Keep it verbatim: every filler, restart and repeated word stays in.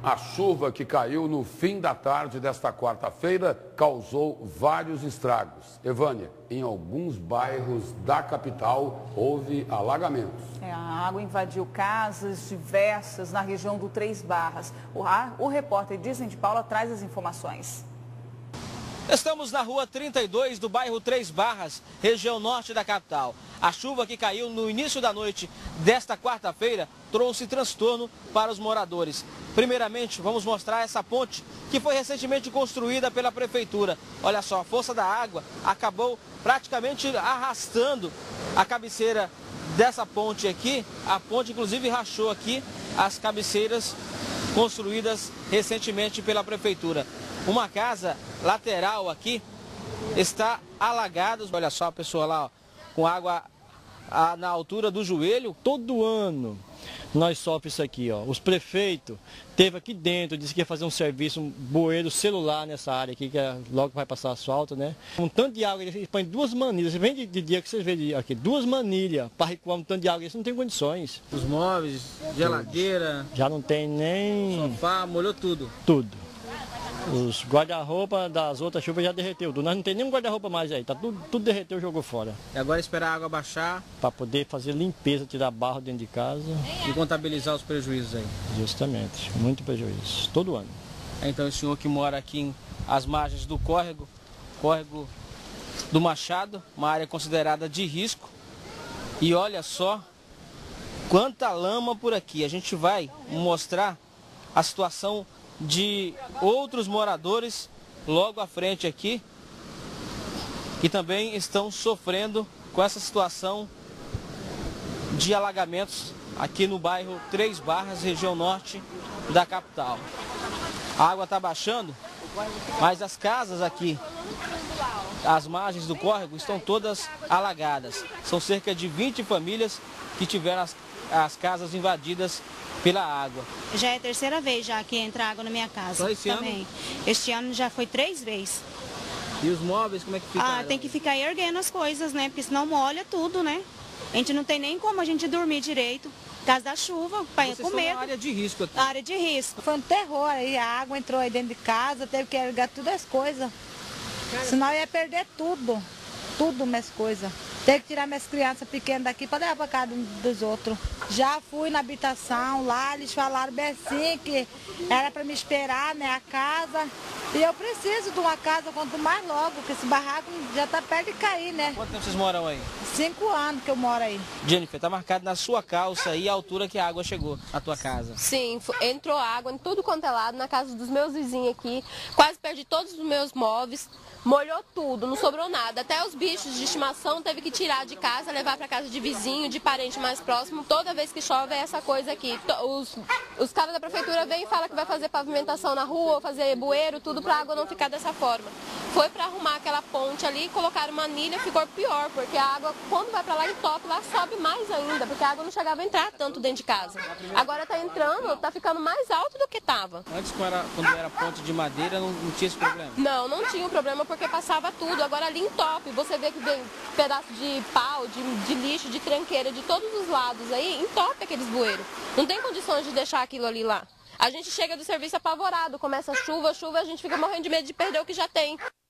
A chuva que caiu no fim da tarde desta quarta-feira causou vários estragos. Evânia, em alguns bairros da capital houve alagamentos. É, a água invadiu casas diversas na região do Três Barras. O, o repórter Disney de Paula traz as informações. Estamos na rua trinta e dois do bairro Três Barras, região norte da capital. A chuva que caiu no início da noite desta quarta-feira trouxe transtorno para os moradores. Primeiramente, vamos mostrar essa ponte que foi recentemente construída pela prefeitura. Olha só, a força da água acabou praticamente arrastando a cabeceira dessa ponte aqui. A ponte inclusive rachou aqui as cabeceiras construídas recentemente pela prefeitura. Uma casa lateral aqui está alagada. Olha só a pessoa lá, ó, com água a, na altura do joelho. Todo ano nós sofremos isso aqui, ó. Os prefeitos teve aqui dentro, disse que ia fazer um serviço, um bueiro celular nessa área aqui, que é, logo vai passar asfalto, né? Um tanto de água, eles põem duas manilhas. Você vem de, de dia que vocês veem aqui, duas manilhas para recuar um tanto de água, isso não tem condições. Os móveis, geladeira, já não tem nem... sofá, molhou tudo. Tudo. Os guarda-roupa das outras chuvas já derreteu. Nós não tem nenhum guarda-roupa mais aí. Tá tudo, tudo derreteu e jogou fora. E agora esperar a água baixar. Para poder fazer limpeza, tirar barro dentro de casa. E contabilizar os prejuízos aí. Justamente. Muito prejuízo. Todo ano. Então o senhor que mora aqui em as margens do córrego, córrego do Machado, uma área considerada de risco. E olha só quanta lama por aqui. A gente vai mostrar a situação de outros moradores logo à frente aqui, que também estão sofrendo com essa situação de alagamentos aqui no bairro Três Barras, região norte da capital. A água está baixando, mas as casas aqui, as margens do córrego, estão todas alagadas. São cerca de vinte famílias que tiveram as, as casas invadidas pela água. Já é a terceira vez já que entra água na minha casa. Só esse também. Ano? Este ano já foi três vezes. E os móveis, como é que fica? Ah, tem que ficar erguendo as coisas, né? Porque senão molha tudo, né? A gente não tem nem como a gente dormir direito. Por causa da chuva, pai, com medo. Na área de risco aqui. Área de risco. Foi um terror aí, a água entrou aí dentro de casa, teve que erguer todas as coisas. Cara, senão ia perder tudo, tudo minhas coisas. Tem que tirar minhas crianças pequenas daqui para levar para casa dos outros. Já fui na habitação lá, eles falaram bem assim que era para me esperar, né, a casa. E eu preciso de uma casa quanto mais logo, porque esse barraco já está perto de cair, né? Quanto tempo vocês moram aí? Cinco anos que eu moro aí. Jennifer, tá marcado na sua calça aí a altura que a água chegou à tua casa. Sim, entrou água em tudo quanto é lado, na casa dos meus vizinhos aqui. Quase perdi todos os meus móveis. Molhou tudo, não sobrou nada. Até os bichos de estimação teve que tirar de casa, levar para casa de vizinho, de parente mais próximo. Toda vez que chove é essa coisa aqui. Os, os caras da prefeitura vêm e falam que vai fazer pavimentação na rua, fazer bueiro, tudo para a água não ficar dessa forma. Foi para arrumar aquela ponte ali, colocaram uma anilha, ficou pior, porque a água, quando vai para lá em top, lá sobe mais ainda, porque a água não chegava a entrar tanto dentro de casa. Agora está entrando, está ficando mais alto do que estava. Antes, quando era, quando era ponte de madeira, não, não tinha esse problema? Não, não tinha um problema, porque passava tudo. Agora ali em top, você vê que vem pedaço de pau, de, de lixo, de tranqueira, de todos os lados aí, em top aqueles bueiros. Não tem condições de deixar aquilo ali lá. A gente chega do serviço apavorado, começa a chuva, chuva, a gente fica morrendo de medo de perder o que já tem.